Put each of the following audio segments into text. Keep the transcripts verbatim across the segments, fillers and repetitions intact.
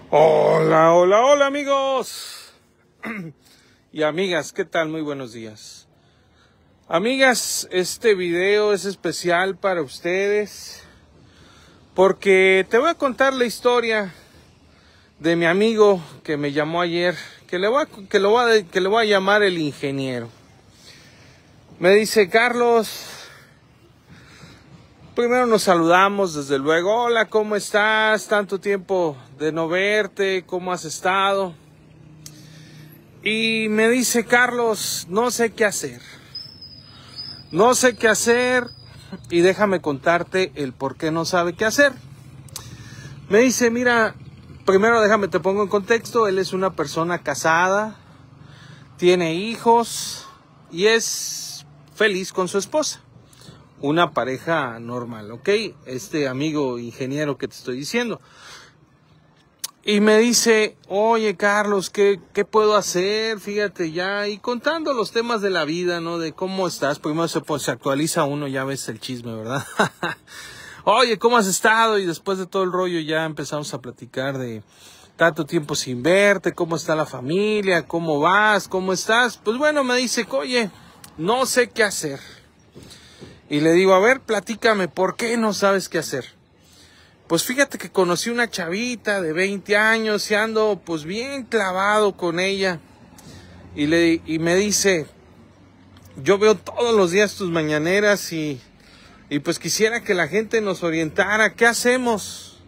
Hola, hola, hola amigos y amigas, ¿qué tal? Muy buenos días. Amigas, este video es especial para ustedes porque te voy a contar la historia de mi amigo que me llamó ayer, que le voy a, que lo voy a, que le voy a llamar el ingeniero. Me dice: Carlos, primero nos saludamos, desde luego. Hola, ¿cómo estás? Tanto tiempo de no verte, ¿cómo has estado? Y me dice: Carlos, no sé qué hacer. No sé qué hacer y déjame contarte el por qué no sabe qué hacer. Me dice: mira, primero déjame te pongo en contexto. Él es una persona casada, tiene hijos y es feliz con su esposa. Una pareja normal, ¿ok? Este amigo ingeniero que te estoy diciendo. Y me dice: oye, Carlos, ¿qué, qué puedo hacer? Fíjate ya, y contando los temas de la vida, ¿no? De cómo estás. Primero se, pues, se actualiza uno, ya ves el chisme, ¿verdad? Oye, ¿cómo has estado? Y después de todo el rollo ya empezamos a platicar de tanto tiempo sin verte, cómo está la familia, cómo vas, cómo estás. Pues bueno, me dice: oye, no sé qué hacer. Y le digo: a ver, platícame, ¿por qué no sabes qué hacer? Pues fíjate que conocí una chavita de veinte años y ando pues bien clavado con ella. Y, le, y me dice: yo veo todos los días tus mañaneras y, y pues quisiera que la gente nos orientara. ¿Qué hacemos?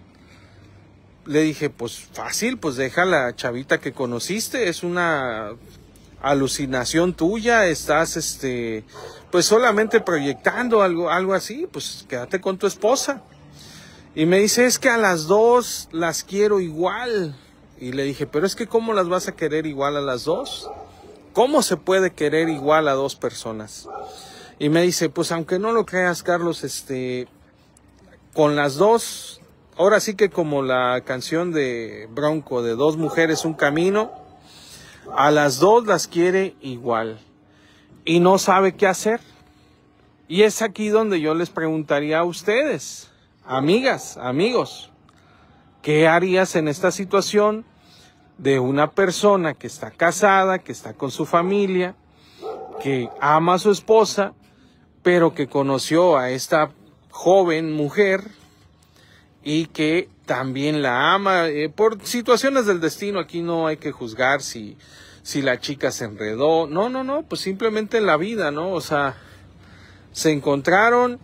Le dije: pues fácil, pues deja a la chavita que conociste. Es una alucinación tuya. Estás este pues solamente proyectando algo, algo así. Pues quédate con tu esposa. Y me dice: es que a las dos las quiero igual. Y le dije: pero es que ¿cómo las vas a querer igual a las dos? ¿Cómo se puede querer igual a dos personas? Y me dice: pues aunque no lo creas, Carlos, este, con las dos, ahora sí que como la canción de Bronco, de Dos Mujeres, Un Camino, a las dos las quiere igual. Y no sabe qué hacer. Y es aquí donde yo les preguntaría a ustedes: amigas, amigos, ¿qué harías en esta situación de una persona que está casada, que está con su familia, que ama a su esposa, pero que conoció a esta joven mujer y que también la ama? Eh, por situaciones del destino, aquí no hay que juzgar si, si la chica se enredó. No, no, no, pues simplemente en la vida, ¿no? O sea, se encontraron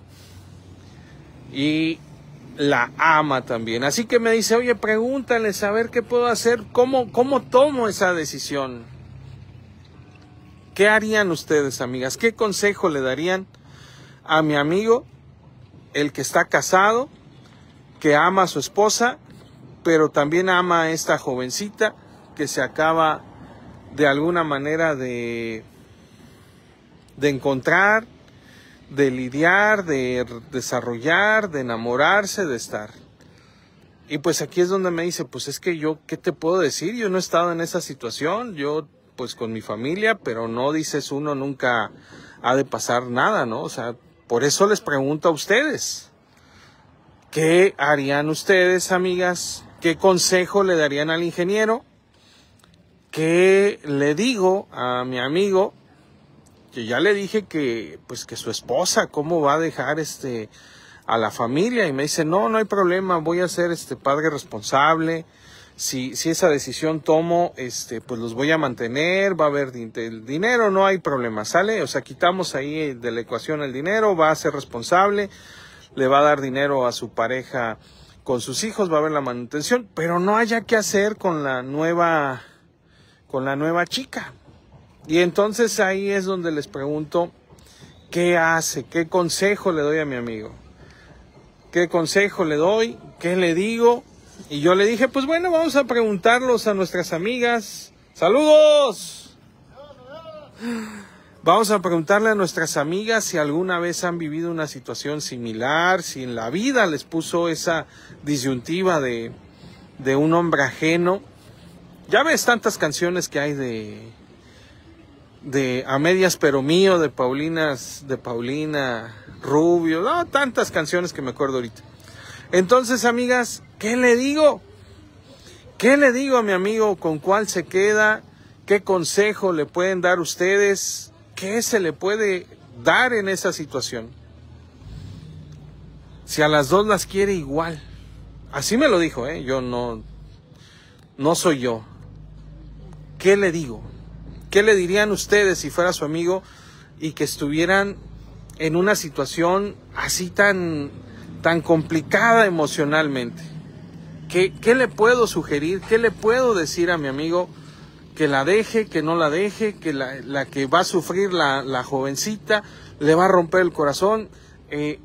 y la ama también. Así que me dice: oye, pregúntales a ver qué puedo hacer, cómo, cómo tomo esa decisión. ¿Qué harían ustedes, amigas? ¿Qué consejo le darían a mi amigo, el que está casado, que ama a su esposa, pero también ama a esta jovencita que se acaba de alguna manera de, de encontrar, de lidiar, de desarrollar, de enamorarse, de estar? Y pues aquí es donde me dice: pues es que yo, ¿qué te puedo decir? Yo no he estado en esa situación, yo pues con mi familia, pero no, dices uno, nunca ha de pasar nada, ¿no? O sea, por eso les pregunto a ustedes: ¿qué harían ustedes, amigas? ¿Qué consejo le darían al ingeniero? ¿Qué le digo a mi amigo? Que ya le dije que, pues que su esposa, ¿cómo va a dejar este a la familia? Y me dice: no, no hay problema, voy a ser este padre responsable. Si, si esa decisión tomo, este, pues los voy a mantener, va a haber el dinero, no hay problema, ¿sale? O sea, quitamos ahí de la ecuación el dinero, va a ser responsable, le va a dar dinero a su pareja con sus hijos, va a haber la manutención, pero no haya qué hacer con la nueva, con la nueva chica. Y entonces ahí es donde les pregunto: ¿qué hace? ¿Qué consejo le doy a mi amigo? ¿Qué consejo le doy? ¿Qué le digo? Y yo le dije: pues bueno, vamos a preguntarlos a nuestras amigas. ¡Saludos! Vamos a preguntarle a nuestras amigas si alguna vez han vivido una situación similar, si en la vida les puso esa disyuntiva de, de un hombre ajeno. Ya ves tantas canciones que hay de... de A Medias Pero Mío, de Paulinas, de Paulina Rubio, no, tantas canciones que me acuerdo ahorita. Entonces, amigas, ¿qué le digo? ¿Qué le digo a mi amigo? ¿Con cuál se queda? ¿Qué consejo le pueden dar ustedes? ¿Qué se le puede dar en esa situación? Si a las dos las quiere igual. Así me lo dijo, ¿eh? Yo no, no soy yo. ¿Qué le digo? ¿Qué le dirían ustedes si fuera su amigo y que estuvieran en una situación así tan, tan complicada emocionalmente? ¿Qué, ¿Qué le puedo sugerir? ¿Qué le puedo decir a mi amigo? Que la deje, que no la deje, que la, la que va a sufrir la, la jovencita, le va a romper el corazón. Eh,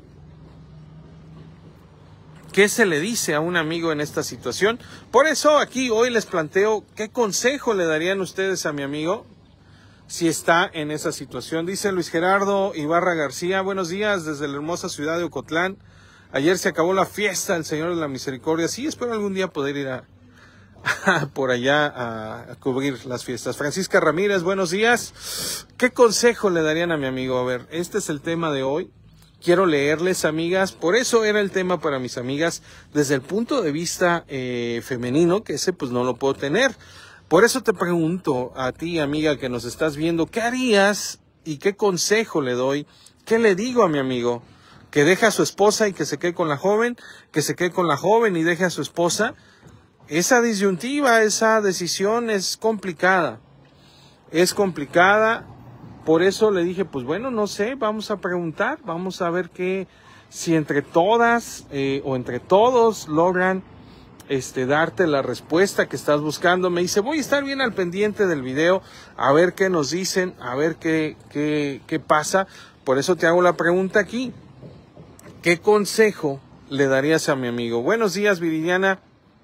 ¿Qué se le dice a un amigo en esta situación? Por eso aquí hoy les planteo qué consejo le darían ustedes a mi amigo si está en esa situación. Dice Luis Gerardo Ibarra García, buenos días desde la hermosa ciudad de Ocotlán. Ayer se acabó la fiesta del Señor de la Misericordia. Sí, espero algún día poder ir a, a por allá a, a cubrir las fiestas. Francisca Ramírez, buenos días. ¿Qué consejo le darían a mi amigo? A ver, este es el tema de hoy. Quiero leerles, amigas, por eso era el tema para mis amigas, desde el punto de vista eh, femenino, que ese pues no lo puedo tener. Por eso te pregunto a ti, amiga, que nos estás viendo, ¿qué harías y qué consejo le doy? ¿Qué le digo a mi amigo? ¿Que deje a su esposa y que se quede con la joven? ¿Que se quede con la joven y deje a su esposa? Esa disyuntiva, esa decisión es complicada. Es complicada. Por eso le dije, pues bueno, no sé, vamos a preguntar, vamos a ver qué, si entre todas eh, o entre todos logran este, darte la respuesta que estás buscando. Me dice, voy a estar bien al pendiente del video, a ver qué nos dicen, a ver qué, qué, qué pasa. Por eso te hago la pregunta aquí. ¿Qué consejo le darías a mi amigo? Buenos días, Viridiana.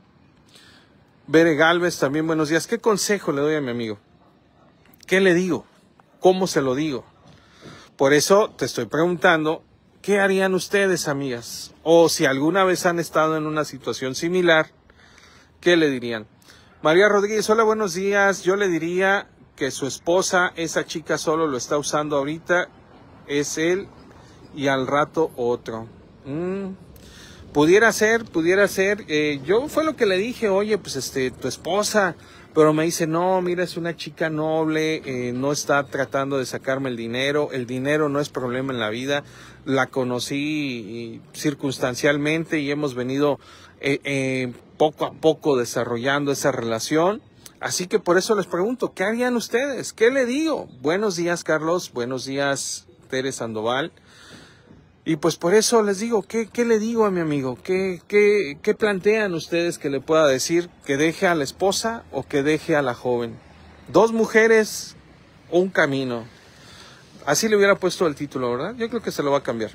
Bere Galvez, también buenos días. ¿Qué consejo le doy a mi amigo? ¿Qué le digo? ¿Cómo se lo digo? Por eso te estoy preguntando, ¿qué harían ustedes, amigas? O si alguna vez han estado en una situación similar, ¿qué le dirían? María Rodríguez, hola, buenos días. Yo le diría que su esposa, esa chica solo lo está usando ahorita, es él y al rato otro. Mm. Pudiera ser, pudiera ser. Eh, yo fue lo que le dije, oye, pues este, tu esposa... Pero me dice, no, mira, es una chica noble, eh, no está tratando de sacarme el dinero, el dinero no es problema en la vida, la conocí circunstancialmente y hemos venido eh, eh, poco a poco desarrollando esa relación. Así que por eso les pregunto, ¿qué harían ustedes? ¿Qué le digo? Buenos días, Carlos, buenos días, Tere Sandoval. Y pues por eso les digo, ¿qué, qué le digo a mi amigo? ¿Qué, qué, ¿Qué plantean ustedes que le pueda decir? ¿Que deje a la esposa o que deje a la joven? Dos mujeres, un camino. Así le hubiera puesto el título, ¿verdad? Yo creo que se lo va a cambiar.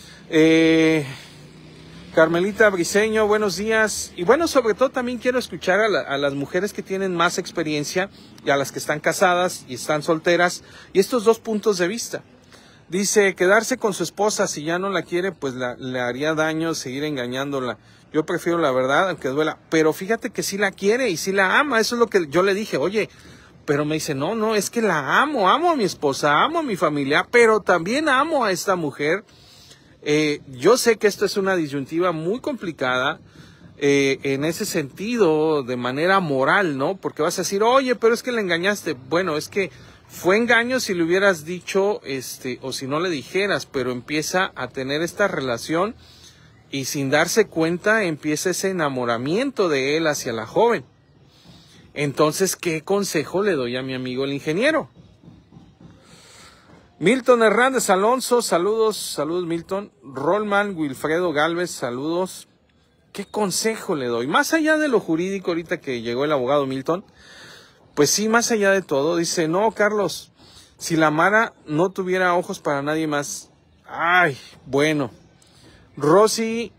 Eh, Carmelita Briceño, buenos días. Y bueno, sobre todo también quiero escuchar a, la, a las mujeres que tienen más experiencia y a las que están casadas y están solteras. Y estos dos puntos de vista. Dice, quedarse con su esposa si ya no la quiere, pues la, le haría daño seguir engañándola. Yo prefiero la verdad, aunque duela. Pero fíjate que sí la quiere y sí la ama. Eso es lo que yo le dije. Oye, pero me dice, no, no, es que la amo. Amo a mi esposa, amo a mi familia, pero también amo a esta mujer. Eh, yo sé que esto es una disyuntiva muy complicada. Eh, en ese sentido, de manera moral, ¿no? Porque vas a decir, oye, pero es que le engañaste. Bueno, es que... Fue engaño si le hubieras dicho, este, o si no le dijeras, pero empieza a tener esta relación y sin darse cuenta empieza ese enamoramiento de él hacia la joven. Entonces, ¿qué consejo le doy a mi amigo el ingeniero? Milton Hernández Alonso, saludos, saludos Milton. Rolman Wilfredo Galvez, saludos. ¿Qué consejo le doy? Más allá de lo jurídico, ahorita que llegó el abogado Milton, pues sí, más allá de todo, dice, no, Carlos, si la Mara no tuviera ojos para nadie más. Ay, bueno. Rosy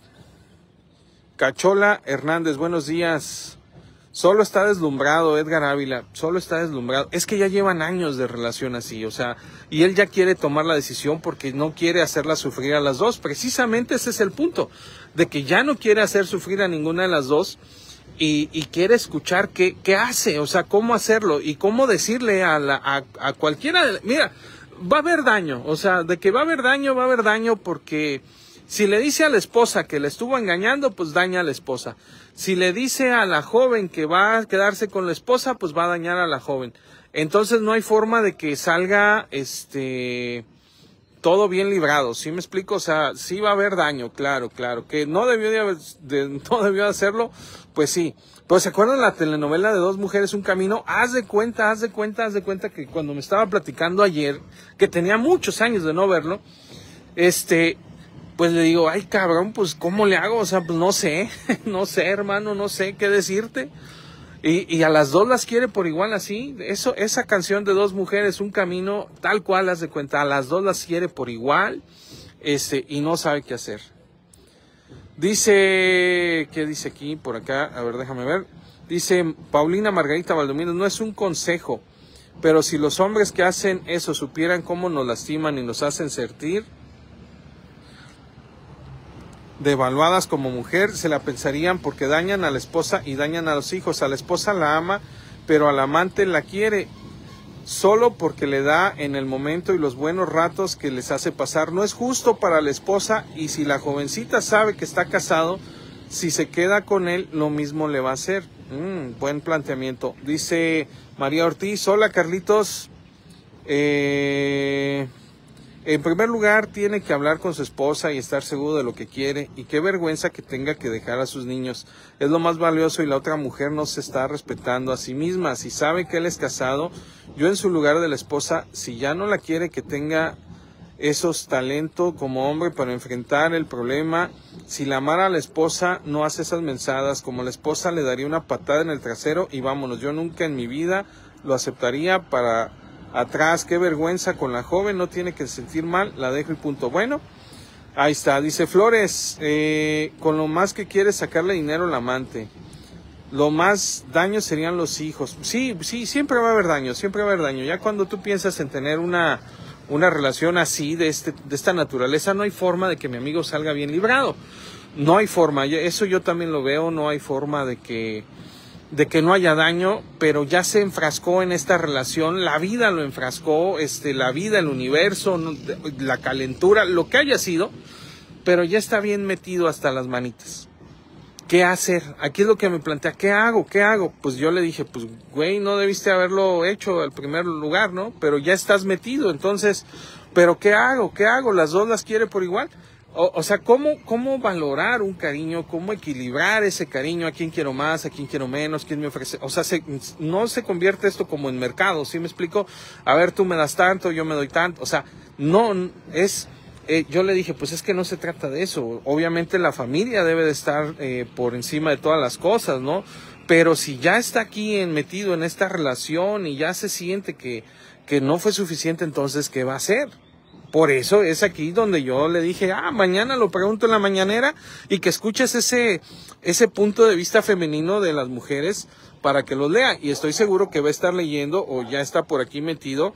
Cachola Hernández, buenos días. Solo está deslumbrado, Edgar Ávila, solo está deslumbrado. Es que ya llevan años de relación así, o sea, y él ya quiere tomar la decisión porque no quiere hacerla sufrir a las dos. Precisamente ese es el punto, de que ya no quiere hacer sufrir a ninguna de las dos. Y, y quiere escuchar qué, qué hace, o sea, cómo hacerlo y cómo decirle a, la, a, a cualquiera. De, mira, va a haber daño, o sea, de que va a haber daño, va a haber daño porque si le dice a la esposa que le estuvo engañando, pues daña a la esposa. Si le dice a la joven que va a quedarse con la esposa, pues va a dañar a la joven. Entonces no hay forma de que salga este todo bien librado, ¿sí me explico? O sea, sí va a haber daño, claro, claro. Que no debió de, haber, de, no debió de hacerlo, pues sí. Pero ¿se acuerdan la telenovela de Dos Mujeres, Un Camino? Haz de cuenta, haz de cuenta, haz de cuenta que cuando me estaba platicando ayer, que tenía muchos años de no verlo, este... pues le digo, ay cabrón, pues ¿cómo le hago? O sea, pues no sé, no sé hermano, no sé qué decirte. Y, y a las dos las quiere por igual así. Eso, esa canción de Dos Mujeres, Un Camino, tal cual haz de cuenta, a las dos las quiere por igual, este, y no sabe qué hacer. Dice, ¿qué dice aquí? Por acá, a ver, déjame ver. Dice Paulina Margarita Valdomiro, no es un consejo, pero si los hombres que hacen eso supieran cómo nos lastiman y nos hacen sentir devaluadas como mujer, se la pensarían porque dañan a la esposa y dañan a los hijos. A la esposa la ama, pero al amante la quiere, solo porque le da en el momento y los buenos ratos que les hace pasar. No es justo para la esposa, y si la jovencita sabe que está casado, si se queda con él, lo mismo le va a hacer. Mm, buen planteamiento. Dice María Ortiz, hola Carlitos, eh... en primer lugar, tiene que hablar con su esposa y estar seguro de lo que quiere. Y qué vergüenza que tenga que dejar a sus niños. Es lo más valioso y la otra mujer no se está respetando a sí misma. Si sabe que él es casado, yo en su lugar de la esposa, si ya no la quiere, que tenga esos talentos como hombre para enfrentar el problema. Si la amara a la esposa, no hace esas mensadas. Como la esposa le daría una patada en el trasero y vámonos. Yo nunca en mi vida lo aceptaría para... atrás, qué vergüenza con la joven, no tiene que sentir mal, la dejo y punto. Bueno, ahí está, dice Flores, eh, con lo más que quiere sacarle dinero al amante, lo más daño serían los hijos. Sí, sí, siempre va a haber daño, siempre va a haber daño. Ya cuando tú piensas en tener una, una relación así, de, este, de esta naturaleza, no hay forma de que mi amigo salga bien librado. No hay forma, eso yo también lo veo, no hay forma de que... de que no haya daño, pero ya se enfrascó en esta relación, la vida lo enfrascó, este, la vida, el universo, la calentura, lo que haya sido, pero ya está bien metido hasta las manitas. ¿Qué hacer? Aquí es lo que me plantea, ¿qué hago? ¿Qué hago? Pues yo le dije, pues güey, no debiste haberlo hecho al primer lugar, ¿no? Pero ya estás metido, entonces, ¿pero qué hago? ¿Qué hago? ¿Las dos las quiere por igual? O, o sea, ¿cómo, ¿cómo valorar un cariño? ¿Cómo equilibrar ese cariño? ¿A quién quiero más? ¿A quién quiero menos? ¿Quién me ofrece? O sea, se, no se convierte esto como en mercado, ¿sí me explico? A ver, tú me das tanto, yo me doy tanto. O sea, no es... Eh, yo le dije, pues es que no se trata de eso. Obviamente la familia debe de estar eh, por encima de todas las cosas, ¿no? Pero si ya está aquí en, metido en esta relación y ya se siente que, que no fue suficiente, entonces, ¿qué va a hacer? Por eso es aquí donde yo le dije, ah, mañana lo pregunto en la mañanera y que escuches ese, ese punto de vista femenino de las mujeres para que lo lea. Y estoy seguro que va a estar leyendo o ya está por aquí metido,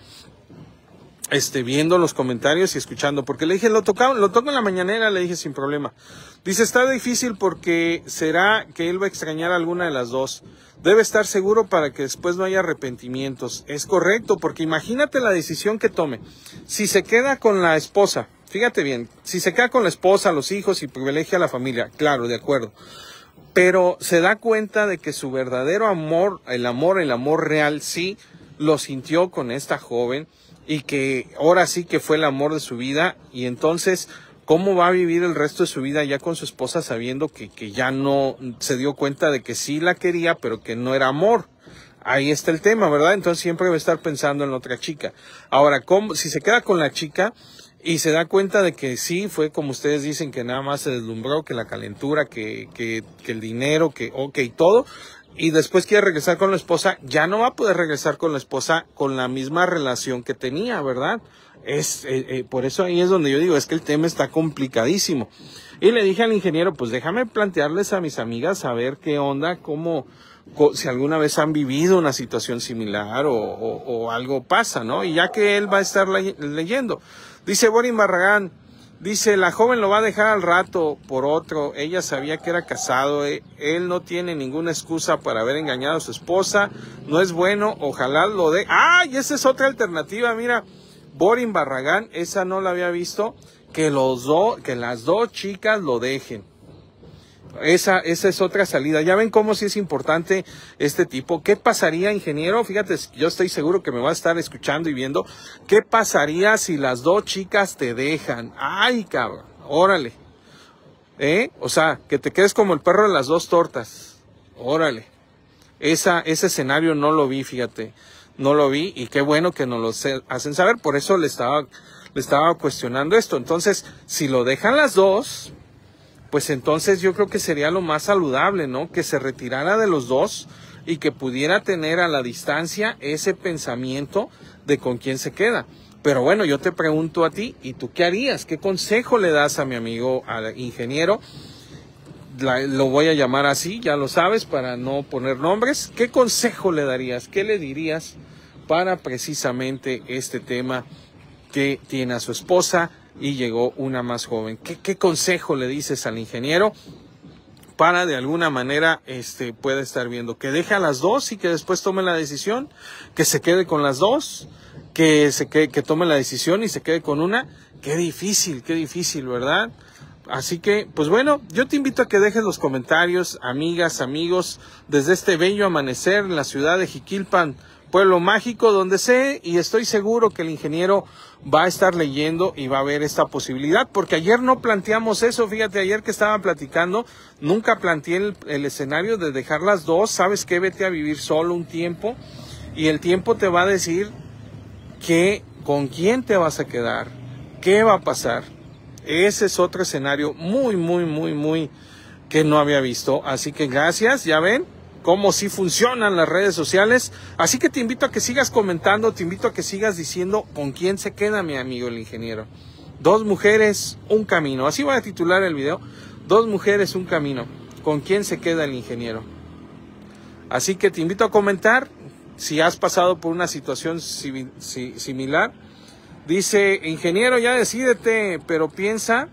este, viendo los comentarios y escuchando. Porque le dije, lo toca, lo toco en la mañanera, le dije sin problema. Dice, está difícil porque será que él va a extrañar a alguna de las dos. Debe estar seguro para que después no haya arrepentimientos. Es correcto, porque imagínate la decisión que tome. Si se queda con la esposa, fíjate bien, si se queda con la esposa, los hijos y privilegia a la familia, claro, de acuerdo. Pero se da cuenta de que su verdadero amor, el amor, el amor real, sí, lo sintió con esta joven y que ahora sí que fue el amor de su vida. Y entonces, ¿cómo va a vivir el resto de su vida ya con su esposa sabiendo que, que ya no se dio cuenta de que sí la quería, pero que no era amor? Ahí está el tema, ¿verdad? Entonces siempre va a estar pensando en la otra chica. Ahora, ¿cómo, si se queda con la chica y se da cuenta de que sí, fue como ustedes dicen, que nada más se deslumbró, que la calentura, que, que, que el dinero, que ok, todo, y después quiere regresar con la esposa, ya no va a poder regresar con la esposa con la misma relación que tenía, ¿verdad? Es eh, eh, por eso ahí es donde yo digo, es que el tema está complicadísimo. Y le dije al ingeniero, pues déjame plantearles a mis amigas a ver qué onda, cómo, si alguna vez han vivido una situación similar o, o, o algo pasa, ¿no? Y ya que él va a estar le leyendo. Dice Borin Barragán, dice, la joven lo va a dejar al rato por otro, ella sabía que era casado, eh, él no tiene ninguna excusa para haber engañado a su esposa, no es bueno, ojalá lo dé. ¡Ay! Esa es otra alternativa, mira, Borin Barragán, esa no la había visto, que los dos, que las dos chicas lo dejen. Esa, esa es otra salida. Ya ven cómo sí es importante este tipo. ¿Qué pasaría, ingeniero? Fíjate, yo estoy seguro que me va a estar escuchando y viendo. ¿Qué pasaría si las dos chicas te dejan? Ay, cabrón, órale. ¿Eh? O sea, que te quedes como el perro de las dos tortas. Órale. Esa, ese escenario no lo vi, fíjate. No lo vi y qué bueno que nos lo hacen saber. Por eso le estaba, le estaba cuestionando esto. Entonces, si lo dejan las dos, pues entonces yo creo que sería lo más saludable, ¿no? Que se retirara de los dos y que pudiera tener a la distancia ese pensamiento de con quién se queda. Pero bueno, yo te pregunto a ti, ¿y tú qué harías? ¿Qué consejo le das a mi amigo, al ingeniero? La, lo voy a llamar así, ya lo sabes, para no poner nombres. ¿Qué consejo le darías? ¿Qué le dirías para precisamente este tema que tiene a su esposa y llegó una más joven? ¿Qué, qué consejo le dices al ingeniero para de alguna manera este pueda estar viendo? Que deje a las dos y que después tome la decisión, que se quede con las dos, que se quede, que tome la decisión y se quede con una. Qué difícil, qué difícil, ¿verdad? Así que, pues bueno, yo te invito a que dejes los comentarios, amigas, amigos, desde este bello amanecer en la ciudad de Jiquilpan, pueblo mágico, donde sé y estoy seguro que el ingeniero va a estar leyendo y va a ver esta posibilidad, porque ayer no planteamos eso. Fíjate, ayer que estaba platicando, nunca planteé el, el escenario de dejar las dos. ¿Sabes qué? Vete a vivir solo un tiempo y el tiempo te va a decir que con quién te vas a quedar, qué va a pasar. Ese es otro escenario muy, muy, muy, muy que no había visto. Así que gracias, ya ven cómo sí funcionan las redes sociales. Así que te invito a que sigas comentando, te invito a que sigas diciendo con quién se queda mi amigo el ingeniero. Dos mujeres, un camino. Así voy a titular el video. Dos mujeres, un camino. ¿Con quién se queda el ingeniero? Así que te invito a comentar si has pasado por una situación similar. Dice, ingeniero, ya decídete, pero piensa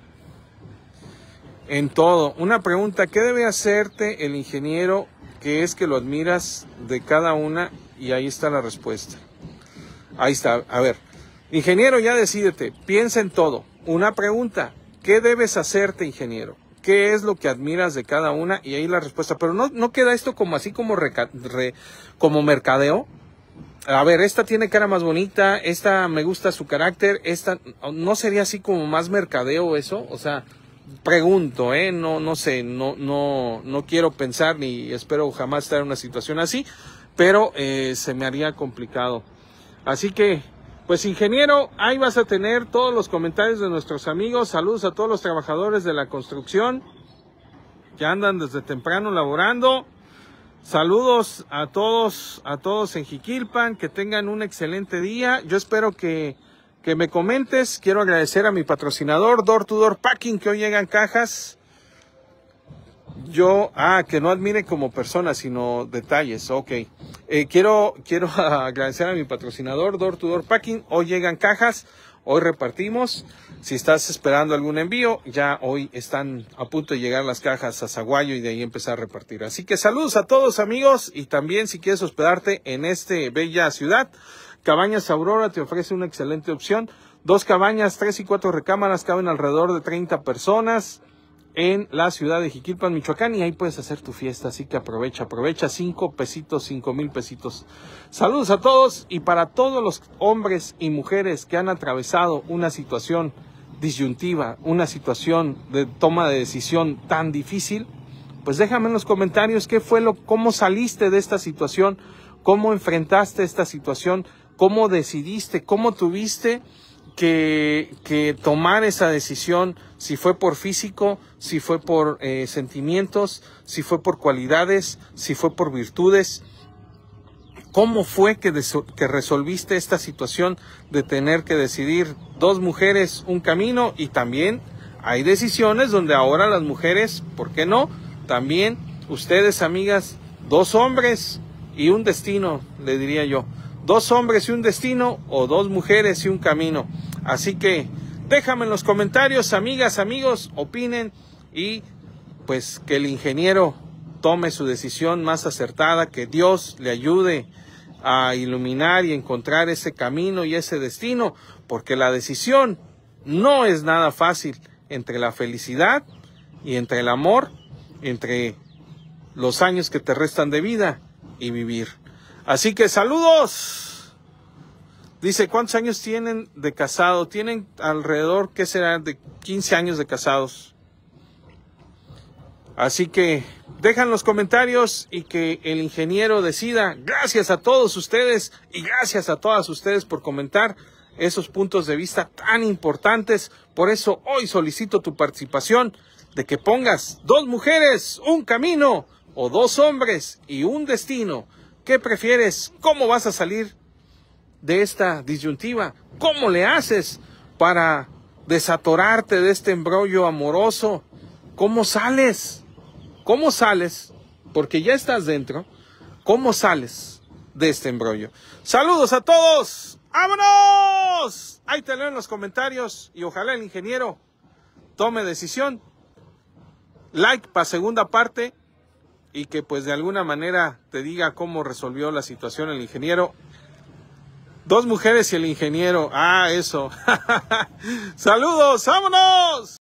en todo. Una pregunta, ¿qué debe hacerte el ingeniero que es que lo admiras de cada una? Y ahí está la respuesta. Ahí está, a ver. Ingeniero, ya decídete, piensa en todo. Una pregunta, ¿qué debes hacerte, ingeniero? ¿Qué es lo que admiras de cada una? Y ahí la respuesta. Pero no, no queda esto como así como, reca, re, como mercadeo. A ver, esta tiene cara más bonita, esta me gusta su carácter, esta no sería así como más mercadeo eso. O sea, pregunto, eh, no, no sé, no, no, no quiero pensar ni espero jamás estar en una situación así, pero eh, se me haría complicado. Así que, pues ingeniero, ahí vas a tener todos los comentarios de nuestros amigos. Saludos a todos los trabajadores de la construcción que andan desde temprano laborando. Saludos a todos, a todos en Jiquilpan, que tengan un excelente día. Yo espero que, que me comentes. Quiero agradecer a mi patrocinador, Door to Door Packing, que hoy llegan cajas. Yo, ah, que no admire como persona, sino detalles, ok. Eh, quiero, quiero agradecer a mi patrocinador, Door to Door Packing. Hoy llegan cajas, hoy repartimos. Si estás esperando algún envío, ya hoy están a punto de llegar las cajas a Zaguayo y de ahí empezar a repartir. Así que saludos a todos, amigos, y también si quieres hospedarte en esta bella ciudad, Cabañas Aurora te ofrece una excelente opción. Dos cabañas, tres y cuatro recámaras, caben alrededor de treinta personas en la ciudad de Jiquilpan, Michoacán, y ahí puedes hacer tu fiesta, así que aprovecha, aprovecha, cinco pesitos, cinco mil pesitos. Saludos a todos, y para todos los hombres y mujeres que han atravesado una situación disyuntiva, una situación de toma de decisión tan difícil, pues déjame en los comentarios qué fue lo, cómo saliste de esta situación, cómo enfrentaste esta situación, cómo decidiste, cómo tuviste que, que tomar esa decisión, si fue por físico, si fue por eh, sentimientos, si fue por cualidades, si fue por virtudes. ¿Cómo fue que, que resolviste esta situación de tener que decidir dos mujeres, un camino? Y también hay decisiones donde ahora las mujeres, ¿por qué no? También ustedes, amigas, dos hombres y un destino, le diría yo. Dos hombres y un destino, o dos mujeres y un camino. Así que déjame en los comentarios, amigas, amigos, opinen, y pues que el ingeniero tome su decisión más acertada, que Dios le ayude a iluminar y encontrar ese camino y ese destino, porque la decisión no es nada fácil entre la felicidad y entre el amor entre los años que te restan de vida y vivir. Así que saludos. Dice, ¿cuántos años tienen de casado? Tienen alrededor, ¿qué será? De quince años de casados. Así que dejan los comentarios y que el ingeniero decida. Gracias a todos ustedes y gracias a todas ustedes por comentar esos puntos de vista tan importantes. Por eso hoy solicito tu participación de que pongas dos mujeres, un camino, o dos hombres y un destino. ¿Qué prefieres? ¿Cómo vas a salir de esta disyuntiva? ¿Cómo le haces para desatorarte de este embrollo amoroso? ¿Cómo sales? ¿Cómo sales? Porque ya estás dentro. ¿Cómo sales de este embrollo? Saludos a todos. ¡Vámonos! Ahí te leo en los comentarios y ojalá el ingeniero tome decisión. Like para segunda parte y que pues de alguna manera te diga cómo resolvió la situación el ingeniero. Dos mujeres y el ingeniero. Ah, eso. Saludos, vámonos.